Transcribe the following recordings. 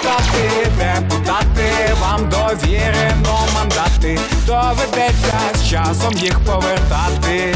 депутати, вам довірено мандати, доведеться з часом їх повертати.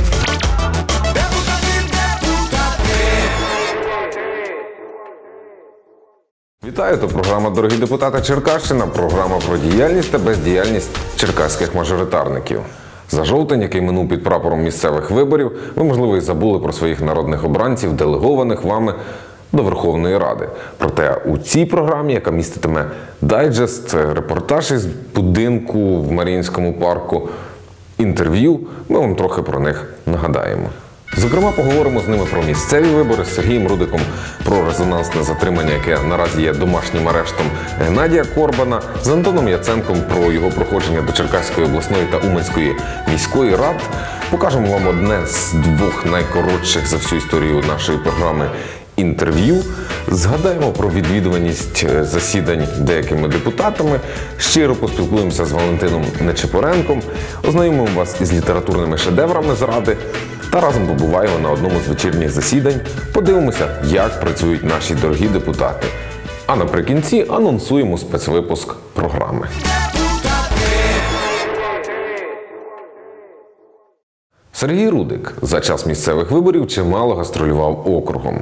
Вітаю, це програма «Дорогі депутати Черкащина», програма про діяльність та бездіяльність черкаських мажоритарників. За жовтень, який минув під прапором місцевих виборів, ви, можливо, і забули про своїх народних обранців, делегованих вами до Верховної Ради. Проте у цій програмі, яка міститиме дайджест, репортаж із будинку в Маріїнському парку, інтерв'ю, ми вам трохи про них нагадаємо. Зокрема, поговоримо з ними про місцеві вибори, з Сергієм Рудиком про резонансне затримання, яке наразі є домашнім арештом Геннадія Корбана, з Антоном Яценком про його проходження до Черкаської обласної та Уманської міської рад. Покажемо вам одне з двох найкоротших за всю історію нашої програми інтерв'ю. Згадаємо про відвідуваність засідань деякими депутатами, щиро поспілкуємося з Валентином Нечипоренком, ознайомимо вас із літературними шедеврами з Ради та разом побуваємо на одному з вечірніх засідань, подивимося, як працюють наші дорогі депутати. А наприкінці анонсуємо спецвипуск програми. Сергій Рудик за час місцевих виборів чимало гастролював округом.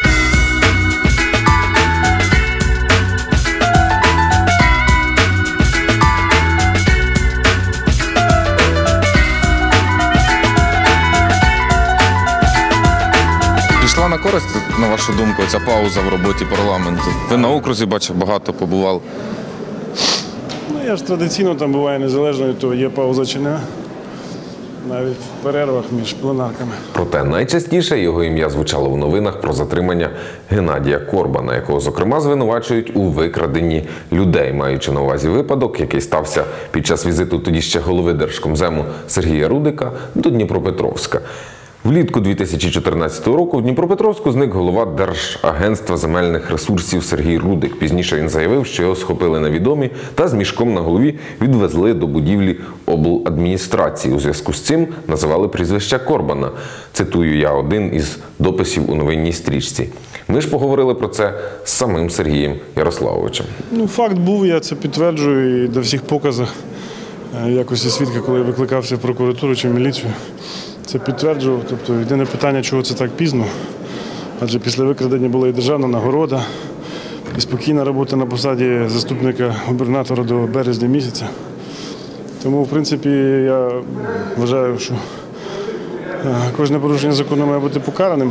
Пішла на користь, на вашу думку, ця пауза в роботі парламенту? Ви на окрузі, бачу, багато побували. Я ж традиційно там буваю незалежно від того, є пауза чи не. Навіть в перервах між пленарками. Проте найчастіше його ім'я звучало в новинах про затримання Геннадія Корбана, якого, зокрема, звинувачують у викраденні людей, маючи на увазі випадок, який стався під час візиту тоді ще голови Держкомзему Сергія Рудика до Дніпропетровська. Влітку 2014 року в Дніпропетровську зник голова Держагентства земельних ресурсів Сергій Рудик. Пізніше він заявив, що його схопили невідомі та з мішком на голові відвезли до будівлі обладміністрації. У зв'язку з цим називали прізвище Корбана. Цитую я один із дописів у новинній стрічці. Ми ж поговорили про це з самим Сергієм Ярославовичем. Факт був, я це підтверджую і до всіх показах якості свідка, коли я викликався в прокуратуру чи в міліцію. Це підтверджував. Тобто єдине питання, чого це так пізно. Адже після викрадення була і державна нагорода, і спокійна робота на посаді заступника губернатора до березня місяця. Тому, в принципі, я вважаю, що кожне порушення закону має бути покараним.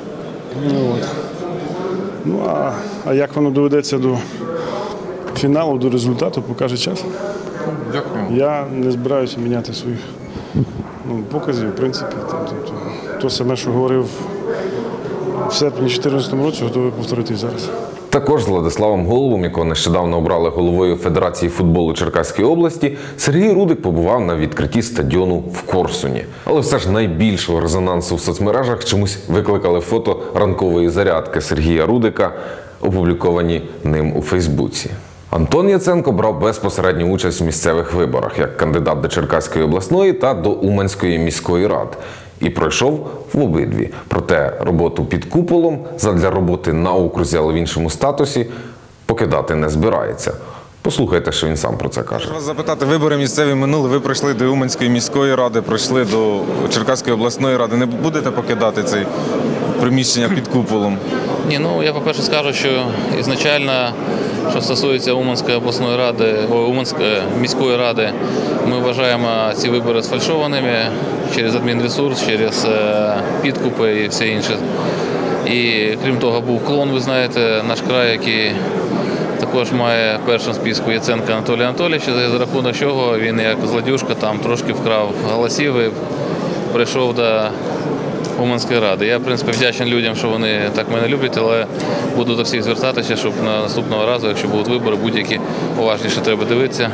А як воно доведеться до фіналу, до результату, покаже час. Дякую. Я не збираюся міняти своїх показів, в принципі. То саме, що говорив в серпні 2014 році, готовий повторити і зараз. Також з Владиславом Голубом, якого нещодавно обрали головою Федерації футболу Черкаської області, Сергій Рудик побував на відкритті стадіону в Корсуні. Але все ж найбільшого резонансу в соцмережах чомусь викликали фото ранкової зарядки Сергія Рудика, опубліковані ним у Фейсбуці. Антон Яценко брав безпосередню участь у місцевих виборах як кандидат до Черкаської обласної та до Уманської міської рад. І пройшов в обидві. Проте роботу під куполом задля роботи на окрузі, але в іншому статусі, покидати не збирається. Послухайте, що він сам про це каже. Хочу вас запитати, вибори місцеві минули, ви пройшли до Уманської міської ради, пройшли до Черкаської обласної ради. Не будете покидати це приміщення під куполом? Ні, я, по-перше, скажу, що ізначально, що стосується Уманської обласної ради, Уманської міської ради, ми вважаємо ці вибори сфальшованими через адмінресурс, через підкупи і все інше. І крім того, був клон, ви знаєте, наш край, який також має в першому списку Яценка Анатолія Анатолійовича, за рахунок чого він як злодюжка там трошки вкрав голосів і прийшов до Уманської ради. Я, в принципі, вдячний людям, що вони так мене люблять, але буду до всіх звертатися, щоб на наступного разу, якщо будуть вибори, будь-які уважніше треба дивитися.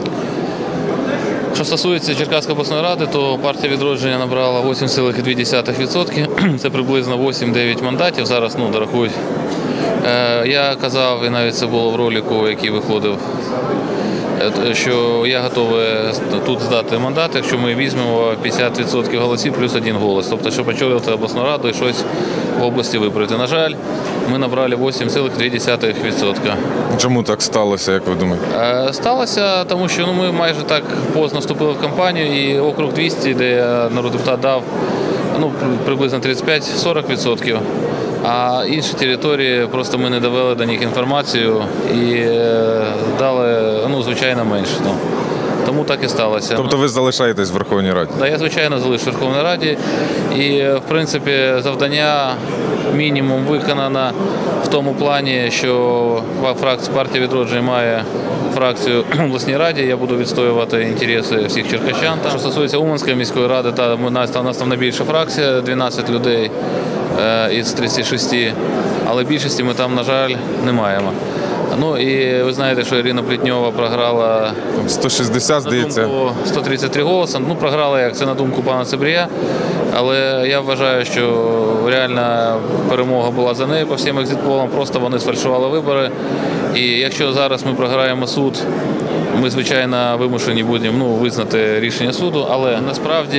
Що стосується Черкаської обласної ради, то партія «Відродження» набрала 8,2%. Це приблизно 8-9 мандатів. Зараз дорахують. Я казав, і навіть це було в ролику, який виходив, що я готовий тут здати мандат, якщо ми візьмемо 50% голосів плюс один голос. Тобто, щоб очолювати обласну раду і щось в області виправити. На жаль, ми набрали 8,2%. Чому так сталося, як ви думаєте? Сталося, тому що ми майже так поздно вступили в кампанію, і округ 200, де я народний депутат дав приблизно 35-40%. А інші території просто ми не довели до них інформацію і дали, звичайно, менше. Тому так і сталося. Тобто ви залишаєтесь в Верховній Раді? Так, я, звичайно, залишусь в Верховній Раді. І, в принципі, завдання мінімум виконано в тому плані, що партія «Відродження» має фракцію в обласній раді. Я буду відстоювати інтереси всіх черкащан. Що стосується Уманської міської ради, у нас там найбільша фракція, 12 людей із 36, але більшості ми там, на жаль, не маємо. І ви знаєте, що Ірина Плетнєва програла 160, здається. 133 голоси. Програла як це на думку пана Цибрія, але я вважаю, що реальна перемога була за нею по всім екзитполам, просто вони сфальшували вибори. І якщо зараз ми програємо суд, ми, звичайно, вимушені будемо визнати рішення суду, але насправді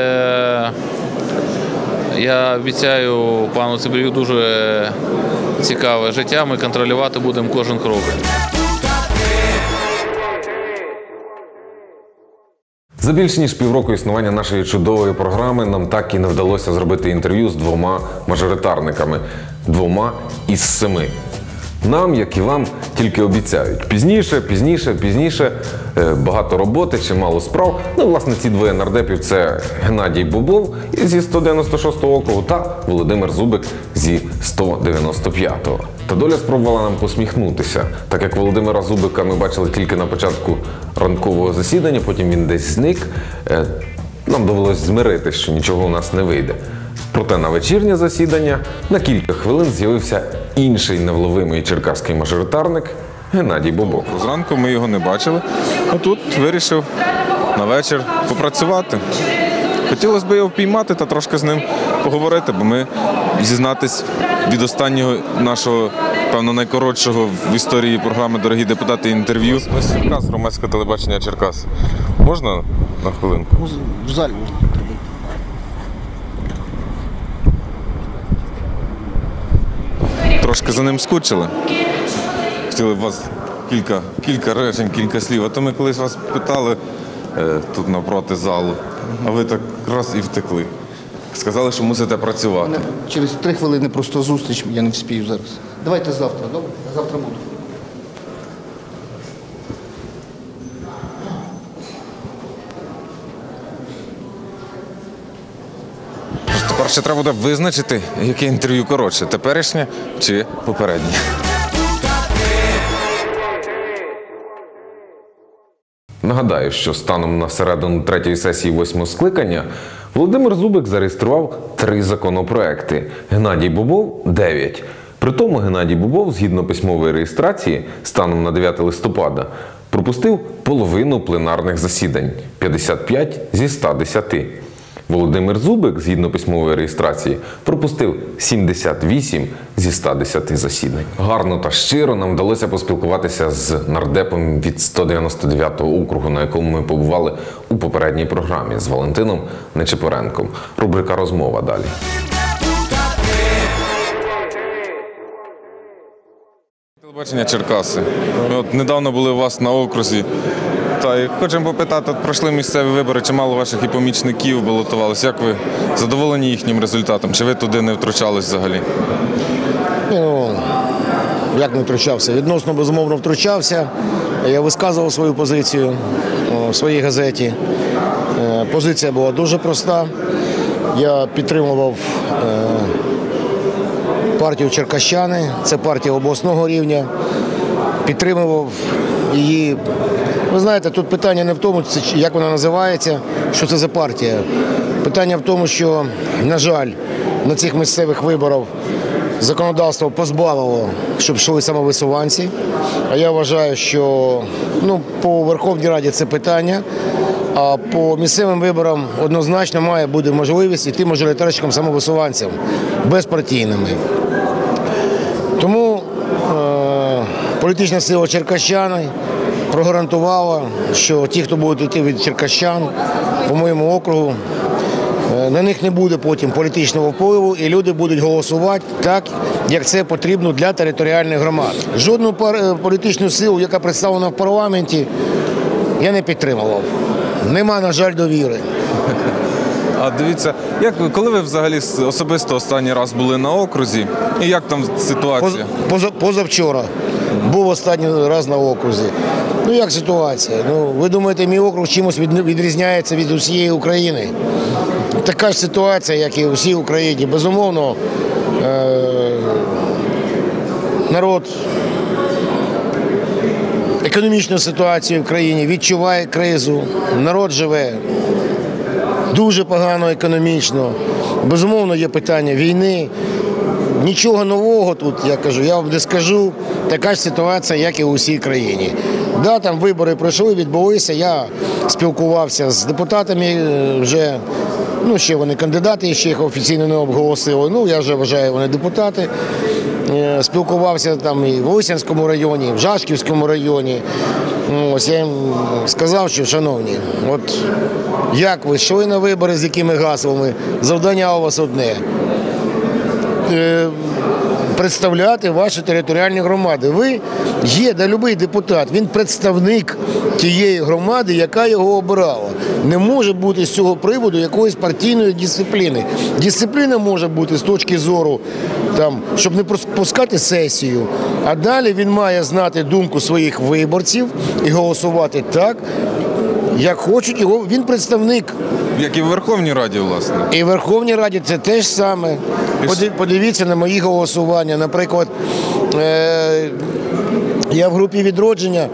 я обіцяю пану Цибрію дуже цікаве життя, ми контролювати будемо кожен крок. За більш ніж півроку існування нашої чудової програми нам так і не вдалося зробити інтерв'ю з 2 мажоритарниками. 2 із 7. Нам, як і вам, тільки обіцяють. Пізніше, багато роботи, чимало справ. Власне, ці 2 нардепів – це Геннадій Бобов зі 196-го округу та Володимир Зубик зі 195-го. Та доля спробувала нам посміхнутися. Так як Володимира Зубика ми бачили тільки на початку ранкового засідання, потім він десь зник, нам довелось змиритися, що нічого у нас не вийде. Проте на вечірнє засідання на кілька хвилин з'явився інший невловимий черкаський мажоритарник Геннадій Бобов. Зранку ми його не бачили, а тут вирішив на вечір попрацювати. Хотілося б його впіймати та трошки з ним поговорити, бо ми, зізнатись, від останнього нашого, певно, найкоротшого в історії програми «Дорогі депутати» інтерв'ю. Ми з Черкас, громадське телебачення Черкас. Можна на хвилинку? В залі можна. Трошки за ним скучили. Хотіли б вас кілька речень, кілька слів. А то ми колись вас питали тут навпроти залу, а ви так раз і втекли. Сказали, що мусите працювати. Через 3 хвилини просто зустріч, я не вспію зараз. Давайте завтра, добре? Завтра буду. Тепер ще треба буде визначити, яке інтерв'ю коротше, теперішнє чи попереднє. Нагадаю, що станом на середину 3-ї сесії 8-го скликання Володимир Зубик зареєстрував 3 законопроекти, Геннадій Бобов – 9. Притому Геннадій Бобов, згідно письмової реєстрації, станом на 9 листопада, пропустив половину пленарних засідань – 55 зі 110. Володимир Зубик, згідно письмової реєстрації, пропустив 78 зі 110 засідань. Гарно та щиро нам вдалося поспілкуватися з нардепом від 199-го округу, на якому ми побували у попередній програмі, з Валентином Нечипоренком. Рубрика «Розмова» далі. Телебачення Черкаси. Ми недавно були у вас на окрузі. І хочемо попитати, пройшли місцеві вибори, чимало ваших і помічників балотувалися. Як ви задоволені їхнім результатом? Чи ви туди не втручались взагалі? Як не втручався? Відносно, безумовно, втручався. Я висказував свою позицію в своїй газеті. Позиція була дуже проста. Я підтримував партію «Черкащани», це партія обласного рівня. Підтримував її. Ви знаєте, тут питання не в тому, як вона називається, що це за партія. Питання в тому, що, на жаль, на цих місцевих виборах законодавство позбавило, щоб йшли самовисуванці. А я вважаю, що по Верховній Раді це питання, а по місцевим виборам однозначно має бути можливість йти мажоритарщикам самовисуванцям, безпартійними. Тому політична сила черкащани прогарантувала, що ті, хто будуть йти від черкащан по моєму округу, на них не буде потім політичного впливу, і люди будуть голосувати так, як це потрібно для територіальних громад. Жодну політичну силу, яка представлена в парламенті, я не підтримував. Нема, на жаль, довіри. А дивіться, коли ви взагалі особисто останній раз були на окрузі, і як там ситуація? Позавчора був останній раз на окрузі. Ну як ситуація? Ну, ви думаєте, мій округ чимось відрізняється від усієї України? Така ж ситуація, як і у всій Україні. Безумовно, народ економічну ситуацію в країні відчуває кризу, народ живе дуже погано економічно. Безумовно, є питання війни. Нічого нового тут, я кажу, я вам не скажу. Така ж ситуація, як і у всій країні. Да, там вибори пройшли, відбулися. Я спілкувався з депутатами вже, ну, ще вони кандидати, ще їх офіційно не обголосили. Ну, я вже вважаю, вони депутати. Спілкувався там і в Лисянському районі, і в Жашківському районі. Ось я їм сказав, що, шановні, от як ви йшли на вибори, з якими гаслами, завдання у вас одне – представляти ваші територіальні громади. Ви є, да, будь-який депутат, він представник тієї громади, яка його обирала. Не може бути з цього приводу якоїсь партійної дисципліни. Дисципліна може бути з точки зору, там, щоб не пропускати сесію, а далі він має знати думку своїх виборців і голосувати так, як хочуть його. Він представник. Як і в Верховній Раді, власне. І в Верховній Раді це теж саме. Подивіться на мої голосування. Наприклад, я в групі «Відродження»,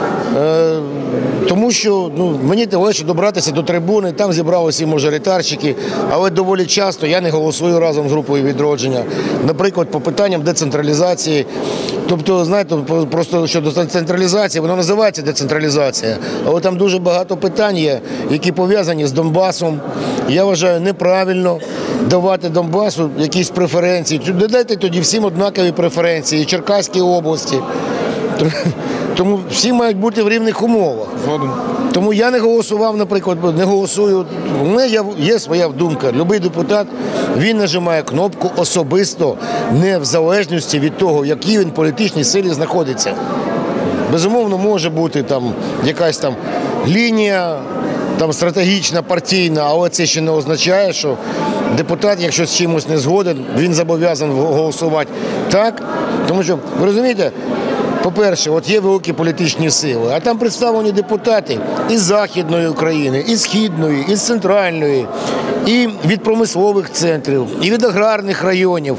тому що мені легше добратися до трибуни, там зібралися і мажоритарщики, але доволі часто я не голосую разом з групою «Відродження». Наприклад, по питанням децентралізації. Тобто, знаєте, просто щодо децентралізації, воно називається децентралізація, але там дуже багато питань є, які пов'язані з Донбасом. Я вважаю, неправильно давати Донбасу якісь преференції. Додайте тоді всім однакові преференції, і Черкаській області. Тому всі мають бути в рівних умовах. Тому я не голосував, наприклад, не голосую. У мене є своя думка. Будь-який депутат, він нажимає кнопку особисто, не в залежності від того, в якій він політичній силі знаходиться. Безумовно, може бути там якась там лінія, там стратегічна, партійна, але це ще не означає, що депутат, якщо з чимось не згоден, він зобов'язаний голосувати так. Тому що, ви розумієте, по-перше, от є великі політичні сили, а там представлені депутати із Західної України, із Східної, із Центральної, і від промислових центрів, і від аграрних районів.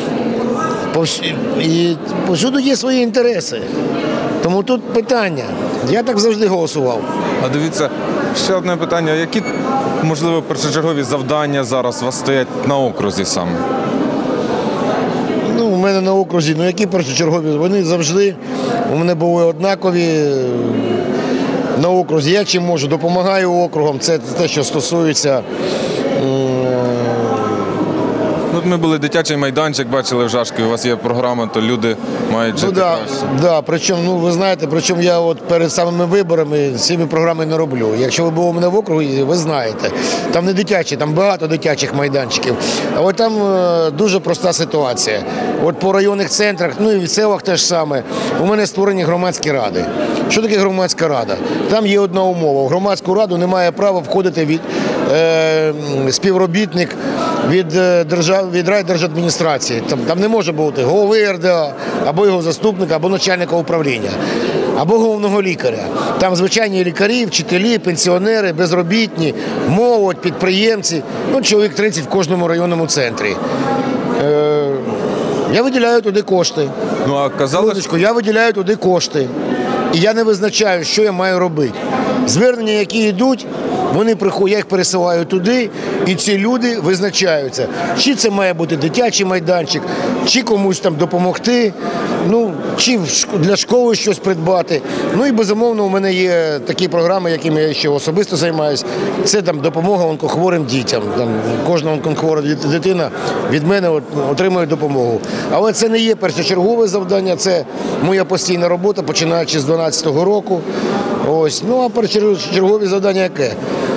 І повсюди є свої інтереси. Тому тут питання. Я так завжди голосував. А дивіться, ще одне питання. Які, можливо, першочергові завдання зараз у вас стоять на окрузі саме? У мене на окрузі, які першочергові? Вони завжди у мене були однакові на окрузі. Я чим можу, допомагаю округам. Це те, що стосується. Тут ми були дитячий майданчик, бачили в Жашкові, у вас є програма, то люди мають жити краще. Так, причому, ви знаєте, я от перед самими виборами цієї програми не роблю. Якщо ви були у мене в округі, ви знаєте. Там не дитячі, там багато дитячих майданчиків. Але там дуже проста ситуація. От по районних центрах, і в селах теж саме, у мене створені громадські ради. Що таке громадська рада? Там є одна умова. В громадську раду не має права входити співробітник від райдержадміністрації. Там не може бути голови РДА, або його заступника, або начальника управління, або головного лікаря. Там звичайні лікарі, вчителі, пенсіонери, безробітні, молодь, підприємці. Чоловік 30 в кожному районному центрі. Я виділяю туди кошти. Я виділяю туди кошти. І я не визначаю, що я маю робити. Звернення, які йдуть, вони приходять, я їх пересилаю туди, і ці люди визначаються, чи це має бути дитячий майданчик, чи комусь там допомогти, чи для школи щось придбати. І, безумовно, у мене є такі програми, якими я ще особисто займаюся. Це допомога онкохворим дітям. Кожна онкохвора дитина від мене отримує допомогу. Але це не є першочергове завдання, це моя постійна робота, починаючи з 2012 року. А першочергове завдання яке?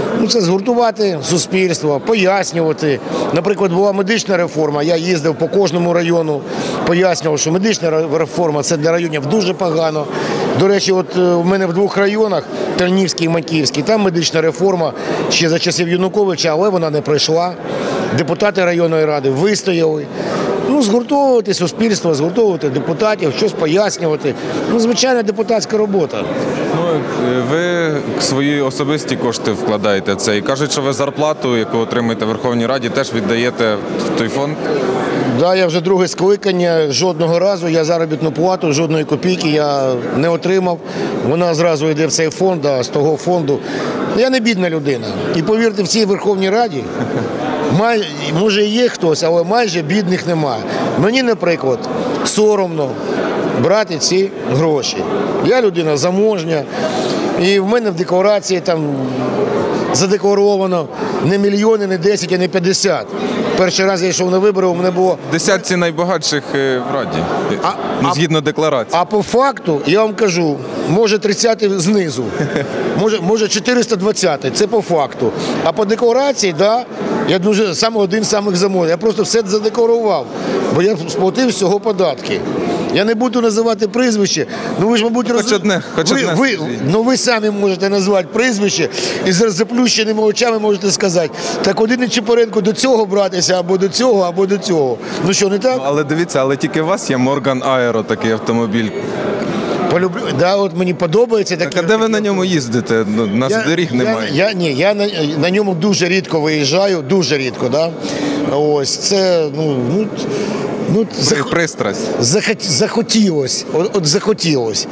Ну, це згуртувати суспільство, пояснювати. Наприклад, була медична реформа, я їздив по кожному району, пояснював, що медична реформа – це для районів дуже погано. До речі, от в мене в 2 районах, Тернівський і Макіївський, там медична реформа ще за часів Януковича, але вона не пройшла. Депутати районної ради вистояли. Ну, згуртовувати суспільство, згуртовувати депутатів, щось пояснювати. Ну, звичайна депутатська робота. Ну, ви свої особисті кошти вкладаєте в це. І кажуть, що ви зарплату, яку отримуєте в Верховній Раді, теж віддаєте в той фонд? Да, я вже друге скликання, жодного разу я заробітну плату, жодної копійки я не отримав. Вона зразу йде в цей фонд, а з того фонду. Я не бідна людина. І повірте, в цій Верховній Раді, може і є хтось, але майже бідних немає. Мені, наприклад, соромно брати ці гроші. Я людина заможня, і в мене в декларації там задекларовано не мільйони, не 10, а не 50. Перший раз я йшов на вибори, у мене було... Десятці найбагатших в Раді, згідно декларації. А по факту, я вам кажу, може 30-й знизу, може 420-й, це по факту. А по декларації, да, я дуже один з самих заможних. Я просто все задекларував, бо я сплатив всього податки. Я не буду називати прізвище, ну ви ж, мабуть, ви самі можете назвати прізвище і з заплющеними очами можете сказати, так один Нечипоренко до цього братися, або до цього, або до цього. Ну що, не так? Ну, але дивіться, але тільки у вас є Морган Аеро, такий автомобіль. Полюблю. Да, от мені подобається таке. Так, а де ви на ньому їздите? Нас доріг немає. Я на ньому дуже рідко виїжджаю, дуже рідко, да. Ось це, Пристрасть. Захотілось. От захотілось.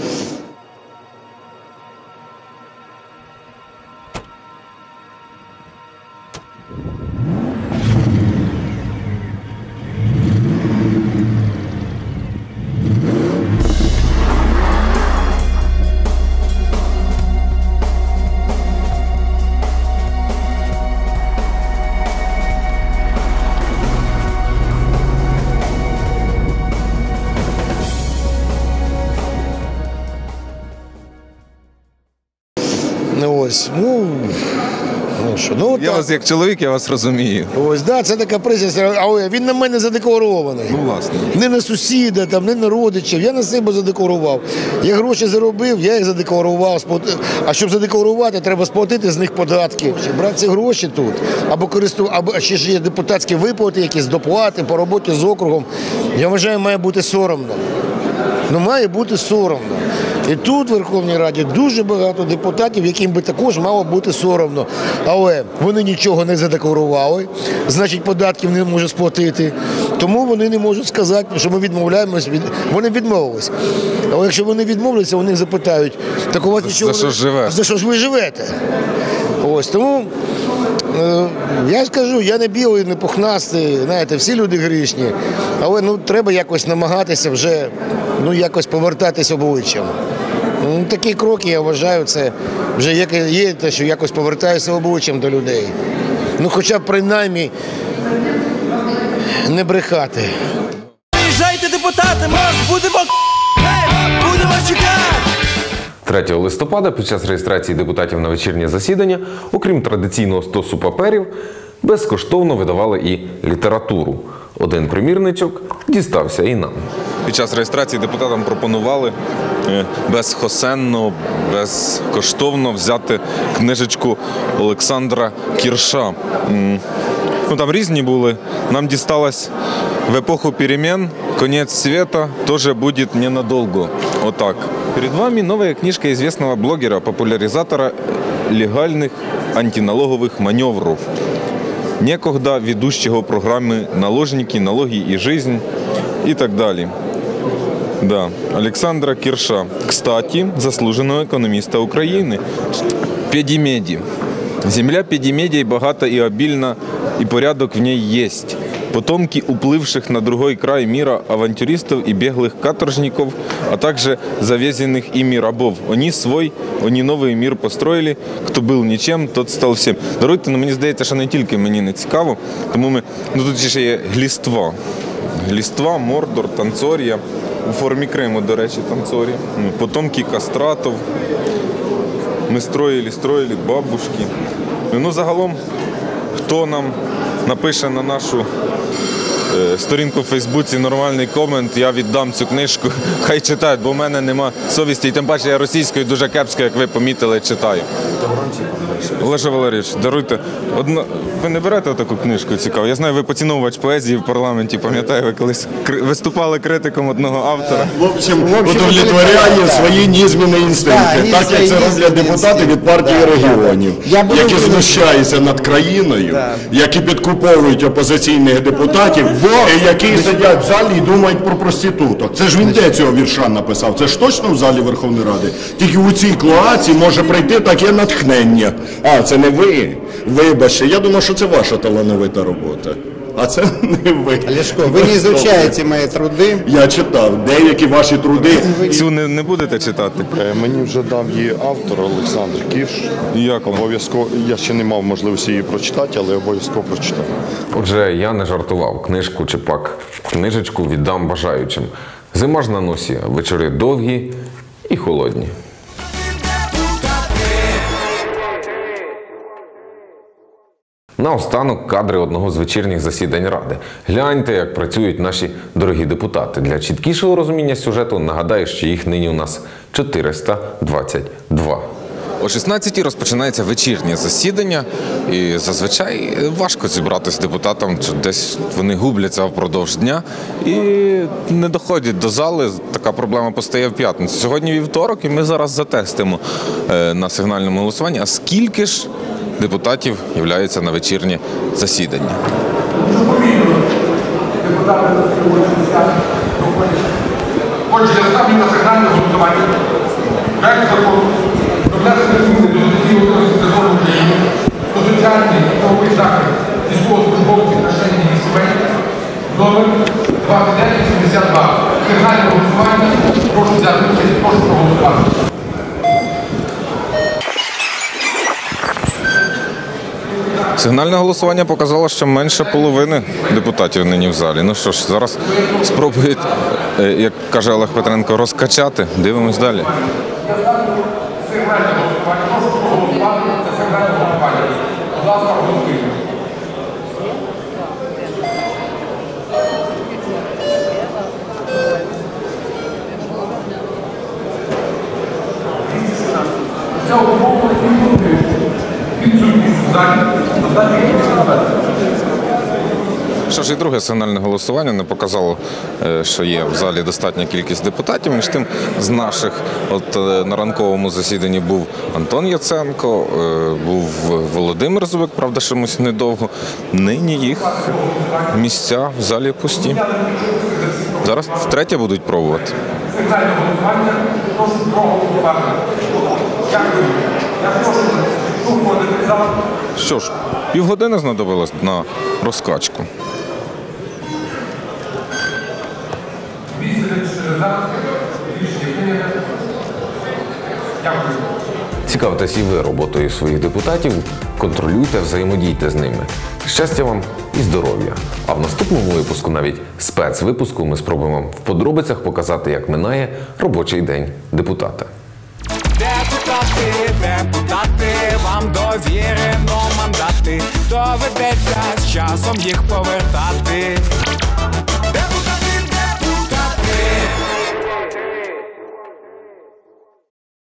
Ось, Я вас як чоловік, я вас розумію. Ось, да, це така присість, але він на мене задекларований. Ну, власне. Не на сусіда, там, не на родичів, я на себе задекларував. Я гроші заробив, я їх задекларував. А щоб задекларувати, треба сплатити з них податки. Брати ці гроші тут, або ще ж є депутатські виплати, якісь доплати по роботі з округом. Я вважаю, має бути соромно. Має бути соромно. І тут, в Верховній Раді, дуже багато депутатів, яким би також мало бути соромно. Але вони нічого не задекларували, значить, податків не можуть сплатити. Тому вони не можуть сказати, що ми відмовляємось. Вони відмовились. Але якщо вони відмовляться, вони запитають, так у вас нічого... За що ж ви живете? Ось, тому... Я скажу, я не білий, не пухнастий, знаєте, всі люди грішні, але треба якось намагатися вже якось повертатись обличчям. Такі кроки, я вважаю, це вже є те, що якось повертаюся обличчям до людей. Хоча б принаймні не брехати. Приїжджайте, депутати, ми вас будемо чекати! 3 листопада під час реєстрації депутатів на вечірнє засідання, окрім традиційного стосу паперів, безкоштовно видавали і літературу. Один примірничок дістався і нам. Під час реєстрації депутатам пропонували безхосенно, безкоштовно взяти книжечку Олександра Кірша. Там різні були. Нам дісталось «В епоху перемен, конец света тоже будет ненадолго». Отак. Перед вами новая книжка известного блогера, популяризатора легальных антиналоговых маневров, некогда ведущего программы «Наложники, налоги и жизнь» и так далее. Да, Александра Кирша. Кстати, заслуженного экономиста Украины. Педимеди. Земля Педимедий богата и обильна, и порядок в ней есть. Потомки уплывших на другой край мира авантюристов и беглых каторжников, а также завезенных ими рабов. Они новий мір построїли, хто був нічим, тот став всім. Даруйте, мені здається, що не тільки мені не цікаво, тому тут ще є гліства. Гліства, Мордор, Танцорія, у формі Криму, до речі, Танцорія. Потомки кастратов. Ми строїли бабушки. Ну, загалом, хто нам напише на нашу сторінку в Фейсбуці нормальний комент, я віддам цю книжку, хай читають, бо в мене нема совісті. І тим паче я російською дуже кепсько, як ви помітили, читаю. Олеже Валерійович, даруйте. Ви не берете таку книжку цікаву? Я знаю, ви поціновувач поезії в парламенті, пам'ятаю, ви колись виступали критиком одного автора. В общем, удовлетворяє свої нізміни інстинкти, так як це роблять депутати від партії регіонів, які знущаються над країною, які підкуповують опозиційних депутатів, і які сидять в залі і думають про проституток. Це ж він де цього вірша написав? Це ж точно в залі Верховної Ради? Тільки у цій клоаці може прийти таке натхнення. А, це не ви? Вибачте, я думав, що це ваша талановита робота. А це не ви. Олешко, ви не изучаете мої труди? Я читав деякі ваші труди. Цю не будете читати? Мені вже дав її автор Олександр Кірш. Як вам? Обов'язково, я ще не мав можливості її прочитати, але обов'язково прочитав. Отже, я не жартував. Книжку чи пак книжечку віддам бажаючим. Зима ж на носі, вечори довгі і холодні. Наостанок кадри одного з вечірніх засідань Ради. Гляньте, як працюють наші дорогі депутати. Для чіткішого розуміння сюжету нагадаю, що їх нині у нас 422. О 16-й розпочинається вечірнє засідання, і зазвичай важко зібратися депутатам, десь вони губляться впродовж дня і не доходять до зали. Така проблема постає в п'ятницю. Сьогодні вівторок, і ми зараз затестимо на сигнальному голосуванні, а скільки ж депутатів являються на вечірнє засідання. Отже, я ставлю на сигнальне голосування проект закону про внесення зміни до Статті 11 Закону України про соціальний і правовий захист військовослужбовців та членів їх сімей номер 2972. Сигнальне голосування. Прошу взяти участь, прошу проголосувати. Сигнальне голосування показало, що менше половини депутатів нині в залі. Ну що ж, зараз спробують, як каже Олег Петренко, розкачати. Дивимось далі. Сигнальне голосування. Прошу проголосувати. Це сигнальне голосування. Будь ласка, голосуємо. Це обумовлено відсутність в залі. Що ж, і друге сигнальне голосування не показало, що є в залі достатня кількість депутатів. Між тим, з наших, на ранковому засіданні був Антон Яценко, був Володимир Зубик, правда, чомусь недовго. Нині їх місця в залі пусті. Зараз втретє будуть пробувати. Сигнальне голосування. Прошу проголосувати. Дякую. Я прошу виходити в зал. Що ж, півгодини знадобилось на розкачку. Цікавтесь і ви роботою своїх депутатів, контролюйте, взаємодійте з ними. Щастя вам і здоров'я! А в наступному випуску, навіть спецвипуску, ми спробуємо в подробицях показати, як минає робочий день депутата. Депутати, вам довірено мандати, доведеться з часом їх повертати.